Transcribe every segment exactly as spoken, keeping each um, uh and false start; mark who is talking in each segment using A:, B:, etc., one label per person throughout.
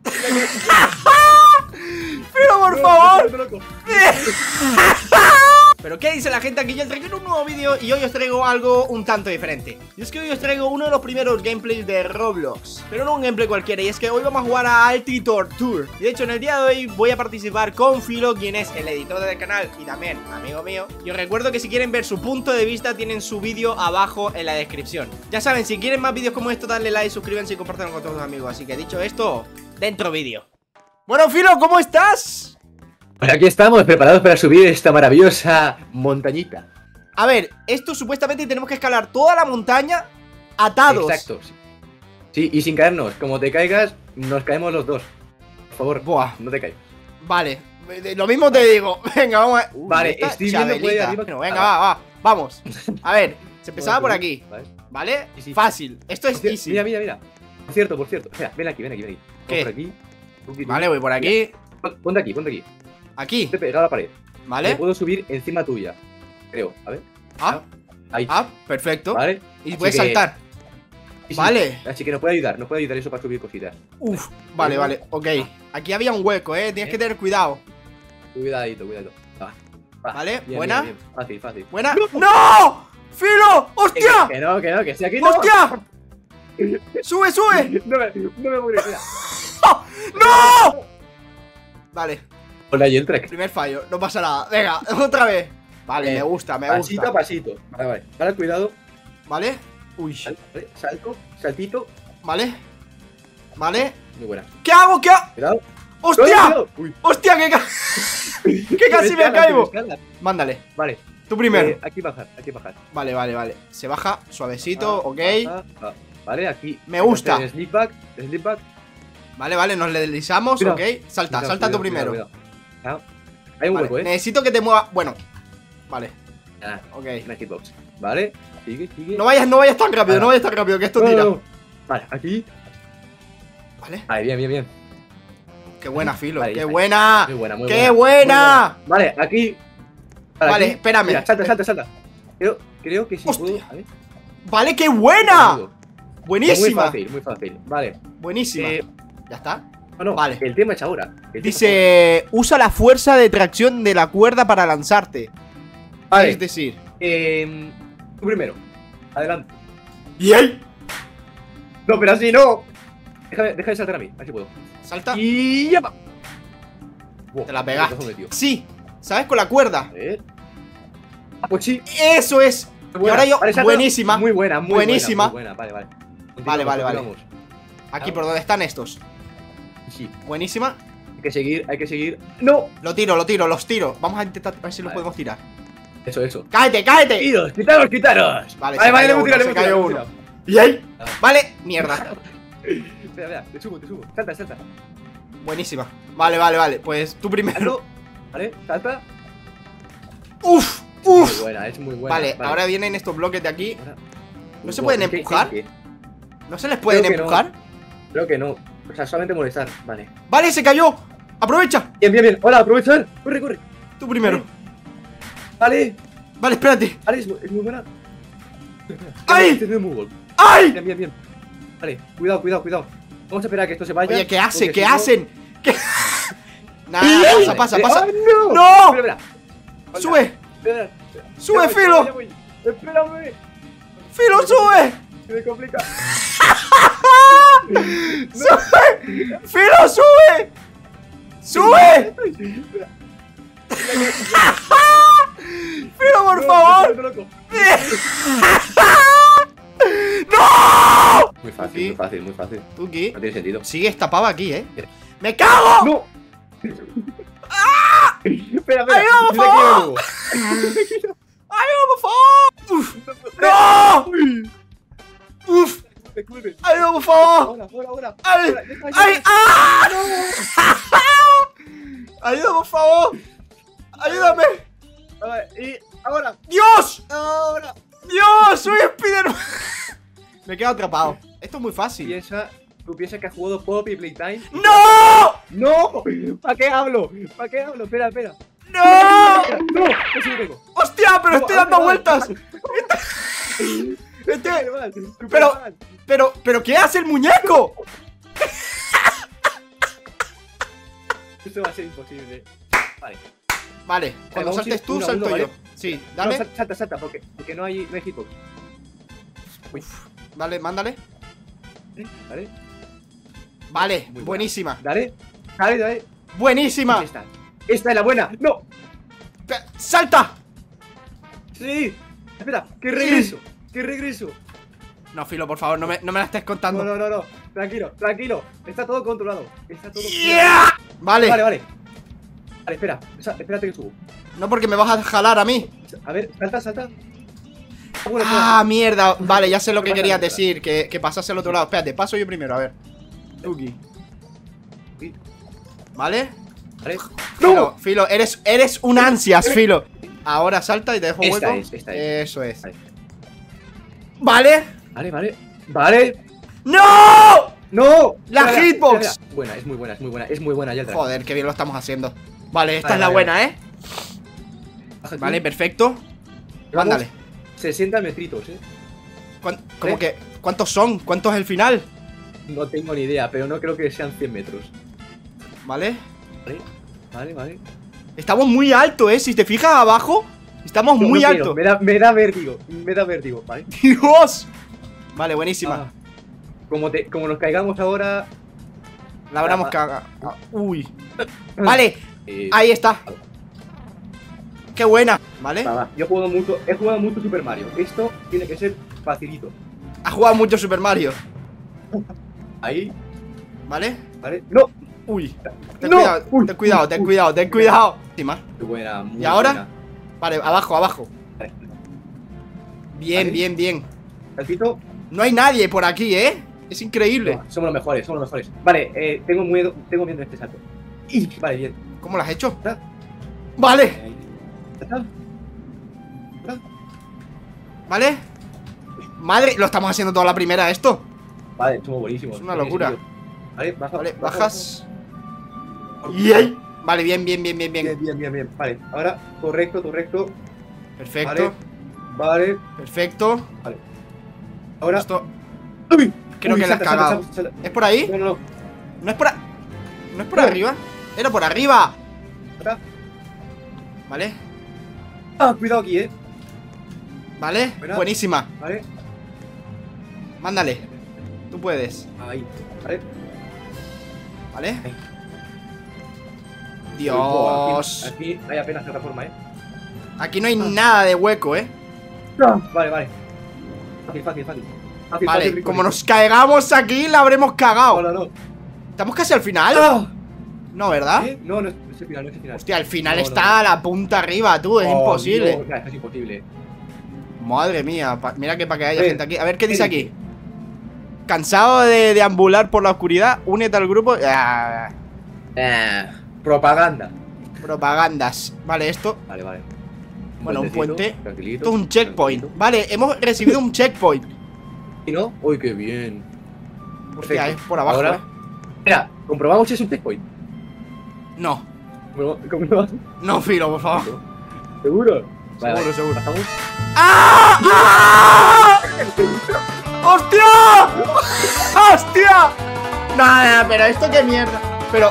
A: Pero por favor. Pero ¿qué dice la gente? Aquí yo traigo un nuevo vídeo y hoy os traigo algo un tanto diferente. Y es que hoy os traigo uno de los primeros gameplays de Roblox, pero no un gameplay cualquiera, y es que hoy vamos a jugar a Altitor Tour. Y de hecho en el día de hoy voy a participar con Filo, quien es el editor del canal y también amigo mío. Y os recuerdo que si quieren ver su punto de vista tienen su vídeo abajo en la descripción. Ya saben, si quieren más vídeos como estos, dadle like, suscríbanse y compártanlo con todos los amigos. Así que dicho esto, dentro vídeo. Bueno, Filo, ¿cómo estás?
B: Pues aquí estamos, preparados para subir esta maravillosa montañita.
A: A ver, esto supuestamente tenemos que escalar toda la montaña atados.
B: Exacto. Sí, y sin caernos. Como te caigas, nos caemos los dos. Por favor,
A: Buah.
B: no te caigas.
A: Vale, lo mismo te digo. Venga, vamos a... Uh,
B: vale, estoy viendo por ahí arriba.
A: Bueno, venga, va, va, vamos. A ver, se empezaba por aquí.
B: Vale,
A: ¿Vale?
B: Sí, sí.
A: Fácil, esto es
B: Hostia,
A: easy.
B: Mira, mira, mira. Por cierto, por cierto. Espera, ven aquí, ven aquí, ven aquí.
A: ¿Qué?
B: Por aquí. Aquí,
A: Vale, voy por aquí.
B: Mira. Ponte aquí, ponte aquí.
A: Aquí,
B: Te he pegado a la pared.
A: ¿vale?
B: Me puedo subir encima tuya. Creo, a ver.
A: Ah,
B: Ahí.
A: ah, perfecto.
B: Vale.
A: Y
B: Así
A: puedes
B: que-
A: saltar.
B: Sí, sí.
A: Vale.
B: Así que nos puede ayudar, nos puede ayudar eso para subir cositas.
A: Uf, vale, vale, ok. Aquí había un hueco, eh, tienes que tener cuidado.
B: Cuidadito, cuidadito. Va, va.
A: Vale,
B: Bien,
A: buena.
B: bien, bien. Fácil, fácil.
A: Buena. ¡No! ¡Filo! ¡Hostia!
B: Que no, que no, que sí, aquí no.
A: ¡Hostia! ¡Sube, sube!
B: No me, no me moriré, mira.
A: ¡No! Vale,
B: Hola, y el trek.
A: primer fallo, no pasa nada. Venga, otra vez. Vale,
B: Eh,
A: me gusta, me
B: Pasito a
A: gusta.
B: pasito. Vale, vale. Vale, cuidado.
A: ¿Vale? Uy,
B: Sal- vale, Salto, saltito.
A: vale. Vale.
B: Muy buena.
A: ¿Qué hago? ¿Qué hago?
B: Cuidado.
A: ¡Hostia!
B: Cuidado. Uy.
A: ¡Hostia! ¡Que, ca... que casi me
B: Escala,
A: caigo!
B: escala.
A: Mándale,
B: Vale.
A: tú primero.
B: Eh, aquí bajar, aquí bajar.
A: Vale, vale, vale. Se baja suavecito,
B: Ah,
A: ok.
B: baja, va. Vale, aquí.
A: Me gusta.
B: El slip back, el slip back.
A: Vale, vale, nos le deslizamos,
B: Cuidado.
A: ok. Salta,
B: Cuidado,
A: salta tú
B: cuidado,
A: primero.
B: cuidado, cuidado. Ah, hay un
A: Vale,
B: hueco, eh.
A: necesito que te mueva. Bueno, vale,
B: Ah,
A: ok.
B: una hitbox. Vale. Sigue, sigue.
A: No vayas, no vayas tan rápido,
B: Ah.
A: no vayas tan rápido, que esto
B: No,
A: tira.
B: no, no. Vale, aquí.
A: Vale,
B: Vale, bien, bien, bien.
A: qué buena, Filo,
B: Vale,
A: qué
B: ya está.
A: buena.
B: Muy buena, muy
A: ¡Qué
B: buena.
A: buena!
B: Muy buena. Vale, aquí.
A: Vale,
B: aquí.
A: espérame.
B: Mira, salta, salta, salta. Creo, creo que sí
A: Hostia.
B: puedo. A ver.
A: Vale, qué buena.
B: Muy
A: Buenísima,
B: fácil, muy fácil. Vale.
A: buenísima.
B: Eh,
A: Ya está.
B: no, no,
A: Vale.
B: el tema es ahora. El tema es
A: Dice, usa la fuerza de tracción de la cuerda para lanzarte.
B: ahora. Vale,
A: Es decir,
B: eh, tú primero. Adelante.
A: ¿y él?
B: No, pero así no. Déjame, deja de saltar a mí, así puedo.
A: Salta.
B: Y ya va. Wow,
A: Te la
B: qué
A: pegaste.
B: cojones, tío.
A: Sí, ¿sabes? Con la cuerda.
B: A ver. Ah, pues sí.
A: Eso es.
B: Muy
A: Y ahora yo,
B: Vale, salta.
A: buenísima.
B: Muy buena, muy
A: Buenísima.
B: buena. Muy buena, vale, vale.
A: Vale, vale, vale.
B: Continuamos.
A: Aquí por donde están estos.
B: Sí,
A: Buenísima.
B: hay que seguir, hay que seguir. ¡No!
A: Lo tiro, lo tiro, los tiro. Vamos a intentar a ver si los
B: Vale.
A: podemos tirar.
B: Eso, eso.
A: ¡Cállate, cállate!
B: ¡Quitaros, quitaros, quitaros!
A: Vale,
B: vale,
A: se
B: vale,
A: cayó
B: le hemos
A: uno,
B: tirado, le
A: se
B: hemos
A: cayó
B: tirado,
A: uno.
B: le hemos tirado.
A: ¿Y ahí?
B: Ah.
A: Vale, mierda.
B: Espera, espera, te subo, te subo. Salta, salta.
A: Buenísima. Vale, vale, vale. Pues tú primero.
B: Vale, salta.
A: ¡Uf!
B: Muy
A: ¡Uf!
B: buena, es muy buena.
A: Vale, ahora vienen estos bloques de aquí.
B: Ahora-
A: ¿No se
B: Wow,
A: pueden
B: ¿qué- qué-
A: empujar?
B: qué?
A: ¿No se les pueden
B: Creo que no.
A: empujar?
B: Creo que no. O sea, solamente molestar. Vale.
A: Vale, se cayó. Aprovecha.
B: Bien, bien, bien. Hola, aprovechar. Corre, corre.
A: Tú primero.
B: Vale.
A: Vale, espérate.
B: Vale, es, es muy buena.
A: ¡Ay!
B: Este es muy gol.
A: ¡Ay!
B: Bien, bien, bien. Vale, cuidado, cuidado, cuidado. Vamos a esperar a que esto se vaya.
A: Oye, ¿qué hace?
B: porque
A: ¿Qué
B: si no-
A: hacen? ¿Qué? Nada,
B: Vale,
A: pasa, pasa,
B: eh,
A: pasa.
B: ¡ah, no!
A: ¡No!
B: Espera, espera. Hola.
A: ¡Sube!
B: Espera.
A: ¡Sube,
B: Ya voy,
A: Filo!
B: ya voy. Espérame.
A: ¡Filo, sube!
B: Se me complica.
A: ¡Sube! ¡Filo, sube! ¡Sube! ¡Filo, por favor! ¡No!
B: Muy fácil,
A: Aquí.
B: muy fácil, muy fácil.
A: Tuki,
B: No tiene sentido.
A: sigue esta pava aquí, ¿eh? ¡Me cago!
B: ¡No! Espera, espera.
A: ¡Ayuda, por
B: Mira aquí de nuevo.
A: ¡Ayuda, por favor! ¡Uf! ¡No! ¡Uf!
B: Disculpe.
A: ¡Ayuda, por favor!
B: Ahora, ahora, ahora.
A: ¡Ay!
B: Ahora, deja,
A: ¡Ay!
B: deja.
A: ¡Ah! ¡Ayuda, por favor! ¡Ayúdame!
B: A ver, y ahora,
A: ¡Dios!
B: ahora.
A: ¡Dios! ¡Soy Spiderman! Me he quedado atrapado. Esto es muy fácil.
B: Piensa, tú piensas que has jugado Poppy Playtime.
A: ¡No!
B: ¡No! ¿Para qué hablo? ¿Para qué hablo? Espera, espera.
A: ¡No!
B: ¡No! ¡No sí lo tengo!
A: ¡Hostia! ¡Pero
B: No,
A: estoy
B: hazme
A: dando
B: mal.
A: vueltas!
B: Súper
A: Este-
B: mal, súper
A: pero-
B: mal.
A: Pero, pero ¿qué hace el muñeco?
B: Esto va a ser imposible. Vale.
A: Vale, cuando
B: vamos a
A: saltes
B: ir
A: tú,
B: uno a
A: salto
B: uno,
A: yo.
B: ¿vale?
A: Sí, dale.
B: No, salta, salta, porque, porque no hay, no hay hitbox. Uy,
A: Dale, mándale.
B: Vale.
A: Vale,
B: Muy buena.
A: buenísima.
B: Dale. Dale, dale.
A: Buenísima.
B: Esta. Esta es la buena. ¡No!
A: Pe- ¡Salta!
B: ¡Sí! Espera, que regreso. Que regreso.
A: No, Filo, por favor, no me, no me la estés contando.
B: No, no, no, no. Tranquilo, tranquilo. Está todo controlado. Está todo
A: Yeah. Vale.
B: Vale, vale. Vale, espera. Esa- Espérate que subo.
A: No porque me vas a jalar a mí.
B: A ver, salta, salta. Bueno,
A: Ah, mierda. Vale, ya sé lo que
B: No pasa
A: querías
B: nada.
A: decir. Que, que pasase al otro lado. Espérate, paso yo primero, a ver. Tuki. ¿Vale?
B: Vale.
A: Filo, Filo, eres, eres un ansias, Filo. Ahora salta y te dejo
B: Esta
A: hueco.
B: es, esta es.
A: Eso es.
B: Vale.
A: Vale.
B: Vale, vale. Vale.
A: ¡No!
B: ¡No!
A: La
B: Espera,
A: hitbox.
B: espera, espera. Buena, es muy buena, es muy buena. Es muy buena, Yaldra.
A: Joder, qué bien lo estamos haciendo. Vale, esta
B: Vale,
A: es la
B: vale,
A: buena, ¿eh?
B: Baja aquí.
A: Vale, perfecto.
B: Vamos.
A: Mándale.
B: sesenta metritos, eh.
A: ¿Cuán- ¿Cómo
B: ¿Eh?
A: que? ¿Cuántos son? ¿Cuánto es el final?
B: No tengo ni idea, pero no creo que sean cien metros.
A: Vale.
B: Vale, vale, vale.
A: Estamos muy alto, ¿eh? Si te fijas abajo, estamos
B: No,
A: muy
B: no
A: alto.
B: quiero, Me da, me da vértigo, me da vértigo, ¿vale?
A: ¡Dios! Vale, buenísima.
B: Ah, como, te, como nos caigamos ahora.
A: La habremos
B: ah,
A: cagado. Ah, Uy. Vale,
B: eh,
A: ahí está. Qué buena. ¿Vale?
B: va, va. Yo he jugado mucho, he jugado mucho Super Mario. Esto tiene que ser facilito.
A: Ha jugado mucho Super Mario.
B: Ahí,
A: ¿Vale?
B: ¿vale? ¡No!
A: Uy. Ten
B: No.
A: cuidado,
B: Uy,
A: ten cuidado,
B: uy,
A: ten
B: uy.
A: cuidado, ten cuidado. Encima.
B: Qué buena, muy
A: ¿Y ahora?
B: buena.
A: Vale, abajo, abajo.
B: Vale.
A: Bien,
B: Vale.
A: bien, bien.
B: Saltito.
A: No hay nadie por aquí, ¿eh? Es increíble.
B: No, somos los mejores, somos los mejores. Vale, eh, tengo miedo, tengo miedo de este salto. Y, vale, bien.
A: ¿Cómo lo has hecho?
B: ¿Ya?
A: Vale,
B: Ahí. ¿Ya está? ¿Ya?
A: vale. Madre, lo estamos haciendo toda la primera esto.
B: Vale, somos buenísimos.
A: Es una
B: Tiene
A: locura.
B: sentido. Vale, baja,
A: Vale,
B: baja,
A: bajas.
B: baja.
A: Y ahí. Vale, bien, bien, bien, bien,
B: Bien,
A: bien.
B: bien, bien, bien. Vale, ahora correcto, correcto.
A: Perfecto,
B: Vale,
A: perfecto.
B: ahora.
A: Esto
B: ¡Uy!
A: creo
B: Uy,
A: que la has
B: salta,
A: cagado.
B: salta, salta, salta.
A: ¿Es por ahí?
B: No, no, no.
A: No es por a- ¿No es por
B: No.
A: arriba? Era por arriba.
B: Salta.
A: Vale,
B: Ah, cuidado aquí, eh.
A: vale.
B: Buena.
A: Buenísima.
B: Vale.
A: Mándale. Tú puedes.
B: Ahí. Vale.
A: ¿Vale?
B: Ahí.
A: Dios.
B: Aquí, aquí hay apenas plataforma, eh.
A: Aquí no hay nada de hueco, ¿eh?
B: Vale, vale. Fácil, fácil, fácil. Fácil,
A: Vale,
B: fácil,
A: como
B: rico,
A: nos caigamos aquí, la habremos
B: rico.
A: cagado.
B: No, no, no.
A: ¿Estamos casi al final?
B: ¡Ah!
A: No, ¿verdad?
B: ¿Eh? No, no es no es el final, no es el final.
A: Hostia, el final
B: No, no,
A: está
B: no.
A: a la punta arriba, tú, es
B: Oh,
A: imposible.
B: Dios, nah, esto es imposible.
A: Madre mía, pa- mira que para que haya
B: Eh,
A: gente aquí. A ver, ¿qué dice
B: eh.
A: aquí? ¿Cansado de deambular por la oscuridad? Únete al grupo. Ah,
B: Eh, propaganda.
A: propagandas. Vale, esto.
B: Vale, vale.
A: Bueno, un
B: puentecito,
A: puente.
B: Tranquilito.
A: Esto es un checkpoint.
B: tranquilito.
A: Vale, hemos recibido un checkpoint.
B: ¿Y no? Uy, qué bien.
A: Hostia,
B: Perfecto.
A: es por abajo,
B: Ahora-
A: eh.
B: Mira, comprobamos si es un checkpoint.
A: No,
B: Compro- Comprobamos.
A: no, Filo, por favor.
B: ¿Seguro?
A: Seguro, seguro.
B: Pasamos.
A: ¡Ah! ¡Ah! ¡Hostia! ¡Hostia! Nada, pero esto qué mierda. Pero,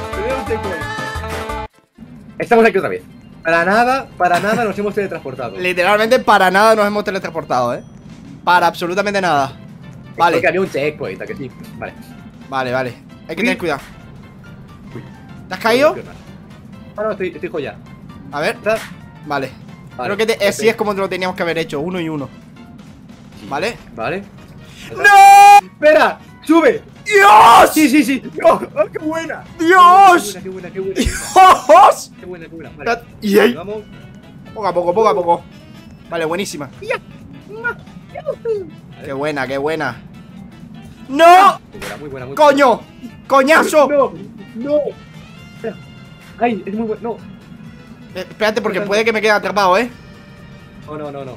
B: Estamos aquí otra vez. Para nada, para nada nos hemos teletransportado.
A: literalmente para nada nos hemos teletransportado, ¿eh? Para absolutamente nada. Vale,
B: Porque había un checkpoint, ¿a que sí? Vale.
A: vale, vale. Hay que tener cuidado.
B: Uy.
A: ¿Te has caído?
B: No, no, estoy, estoy joya.
A: A ver,
B: ¿Estás?
A: vale.
B: Vale.
A: Creo que te- así
B: Ok.
A: es como lo teníamos que haber hecho, uno y uno. ¿Vale?
B: Vale.
A: ¡No!
B: ¡Espera! ¡Sube!
A: ¡Dios!
B: Sí, sí, sí. ¡Oh, oh, qué buena!
A: ¡Dios!
B: Qué buena, qué buena, qué buena.
A: ¡Dios!
B: Qué buena, qué buena. Vale.
A: Y ahí,
B: Vamos.
A: poco a poco, poco a poco. Vale, buenísima. Qué buena, qué buena. ¡No!
B: Muy buena, muy buena, muy buena.
A: ¡Coño! ¡Coñazo!
B: No, no. Espera. Ay, es muy bueno. No.
A: Eh, espérate, porque puede que me quede atrapado, ¿eh?
B: No, no, no, no.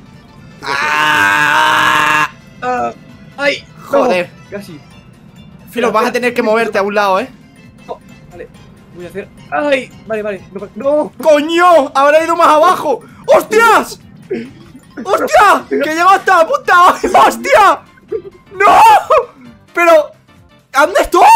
A: ¡Ah!
B: Ah, ¡Ay!
A: Joder.
B: No, casi.
A: Filo, vas a tener que moverte a un lado, ¿eh?
B: No, vale. Voy a hacer. ¡Ay! Vale, vale. No. no.
A: ¡Coño! ¡Habrá ido más abajo! ¡Hostias! ¡Hostia! ¡Que llego hasta la punta! ¡Hostia! ¡No! Pero... ¿a dónde estoy?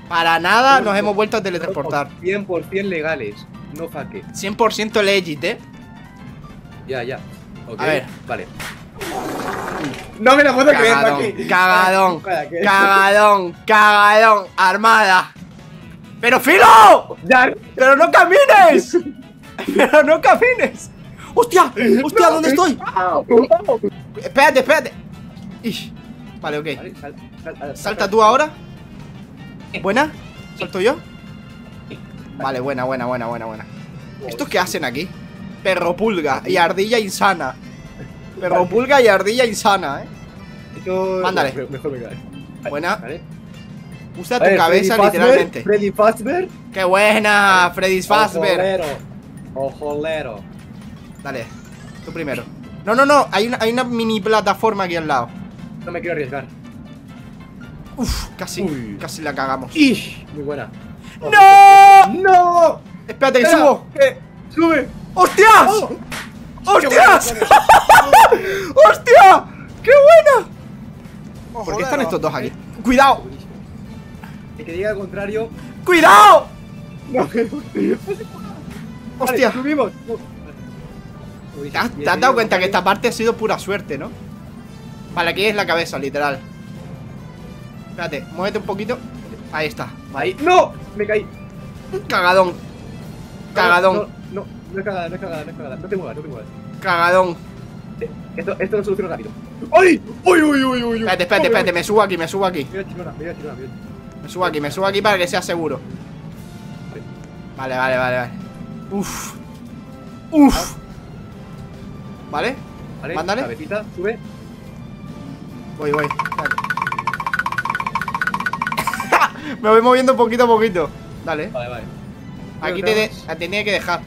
A: Para nada nos hemos vuelto a teletransportar.
B: cien por cien legales, no faque.
A: cien por ciento legit, ¿eh?
B: Ya, ya. Okay.
A: A ver.
B: Vale. No me la puedo creer,
A: Cagadón,
B: faque.
A: cagadón,
B: Para que-
A: cagadón, cagadón, armada. ¡Pero Filo!
B: Ya.
A: ¡Pero no camines! ¡Pero no camines! ¡Hostia! ¡Hostia! ¿Dónde estoy? Espérate, espérate. Ish. Vale, ok.
B: Vale, sal- sal- sal-
A: Salta tú ahora. ¿Buena? ¿Salto yo? Vale, buena, buena, buena, buena, buena. ¿Estos qué hacen aquí? Perro pulga y ardilla insana. Perro pulga y ardilla insana, eh.
B: Esto-
A: Mándale.
B: Mejor, mejor me cae.
A: Buena.
B: Vale.
A: Usa
B: A
A: tu
B: ver,
A: cabeza
B: Freddy Fazbear,
A: literalmente.
B: Freddy Fazbear.
A: ¡Qué buena! Freddy's Fazbear.
B: Ojolero. Ojolero.
A: Dale, tú primero. No, no, no, hay una, hay una mini plataforma aquí al lado.
B: No me quiero arriesgar.
A: Uf, casi,
B: Uy.
A: casi la cagamos.
B: Ish. Muy buena.
A: ¡No!
B: ¡No!
A: Espérate que
B: Espera,
A: subo.
B: ¿qué? ¡Sube!
A: ¡Hostias!
B: Oh.
A: ¡Hostias!
B: Qué bueno,
A: ¡Hostia! ¡Qué buena! ¿Por qué están estos dos aquí? ¡Cuidado!
B: El que diga al contrario.
A: ¡Cuidado!
B: No.
A: ¡Hostia!
B: Vale, subimos. No.
A: ¿Te has, te has dado cuenta que esta parte ha sido pura suerte, ¿no? Vale, aquí es la cabeza, literal. Espérate, muévete un poquito. Ahí está.
B: Ahí. ¡No! Me caí.
A: Cagadón. Cagadón.
B: No, no, no, no es cagada, no es cagada, no es cagada. No te muevas, no te muevas.
A: Cagadón.
B: Eh, Esto, esto lo soluciono rápido. ¡Ay! ¡Uy, uy, uy, uy!
A: Espérate, espérate, espérate. Me subo aquí, me subo aquí.
B: Mira, chingona, mira, chingona, mira.
A: Me subo aquí, me subo aquí para que sea seguro. Vale, vale, vale, vale. Uf. Uf. Vale.
B: Vale,
A: Mándale.
B: cabecita, sube.
A: Voy, voy. Espérate. Me voy moviendo poquito a poquito. Dale.
B: Vale, vale.
A: Aquí
B: Otro
A: te, de,
B: más.
A: te tenía que dejar.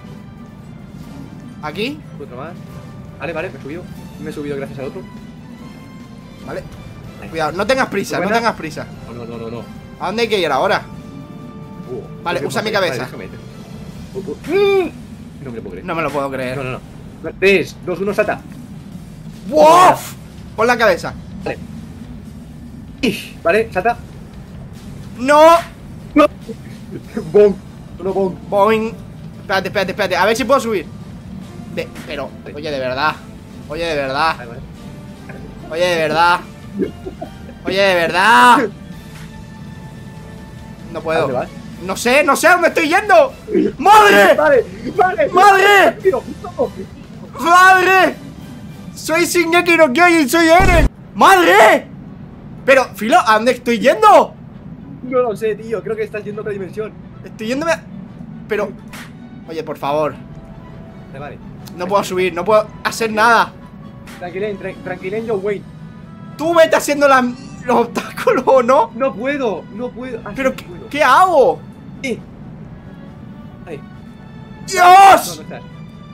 A: Aquí.
B: Otro más. Vale, vale, me he subido. Me he subido gracias al otro.
A: Vale. Cuidado, no tengas prisa, no
B: Buena.
A: tengas prisa.
B: No, no, no, no, no.
A: ¿A dónde hay que ir ahora?
B: Uh,
A: Vale,
B: no
A: usa
B: sé,
A: mi cabeza.
B: Vale, déjame. Uh, uh. Mm. No me lo puedo creer.
A: No me lo puedo creer.
B: No, no, no. tres, dos, uno, salta.
A: ¡Wow! Pon la cabeza.
B: Vale. Ish. Vale, salta.
A: ¡No!
B: Bom. Solo bom.
A: Boing. Espérate, espérate, espérate. A ver si puedo subir. De, pero, oye, de verdad. Oye, de verdad.
B: Vale, vale.
A: Oye, de verdad. Oye, de verdad. No
B: ¿A
A: puedo.
B: dónde vas?
A: No sé, no sé a dónde estoy yendo. ¡Madre!
B: Vale, vale.
A: ¡Madre!
B: Tío, no.
A: ¡Madre! Soy Shingeki no Kyojin, soy Eren. ¡Madre! Pero, Filo, ¿a dónde estoy yendo?
B: No lo sé, tío. Creo que estás yendo a otra dimensión.
A: Estoy yéndome a... Pero... Oye, por favor.
B: Vale, vale.
A: No puedo subir, no puedo hacer nada.
B: Tranquilen, tra tranquilen, yo, Wayne.
A: Tú vete haciendo la- los obstáculos, ¿o no?
B: No puedo, no puedo. Ah,
A: Pero,
B: sí,
A: ¿qué,
B: puedo.
A: qué hago?
B: Eh. Ahí. No,
A: ¡Dios!
B: no estás.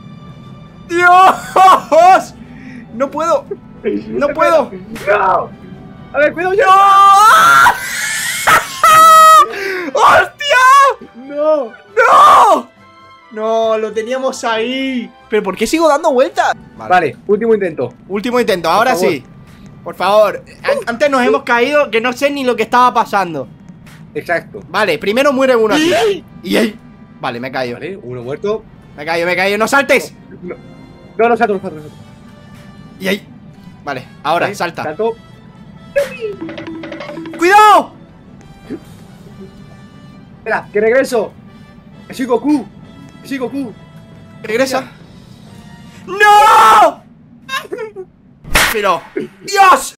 A: ¡Dios! No puedo. No puedo.
B: ¡No! A ver, cuidado yo.
A: ¡No! ¡Hostia!
B: ¡No!
A: ¡No! No, lo teníamos ahí. ¿Pero por qué sigo dando vueltas?
B: Vale, último intento.
A: Último intento, ahora
B: favor.
A: sí. Por favor. An- Antes nos hemos caído que no sé ni lo que estaba pasando.
B: Exacto.
A: Vale, primero muere uno aquí. Y ahí. Vale, me he caído.
B: Vale, uno muerto.
A: Me he caído, me he caído. ¡No saltes!
B: No, no, no salto, no salto, no salto.
A: Y ahí. Vale, ahora,
B: Vale,
A: salta.
B: Salto.
A: ¡Cuidado!
B: Espera, que regreso. Que soy Goku. Que soy Goku.
A: Regresa. ¡No! Pero. ¡Dios!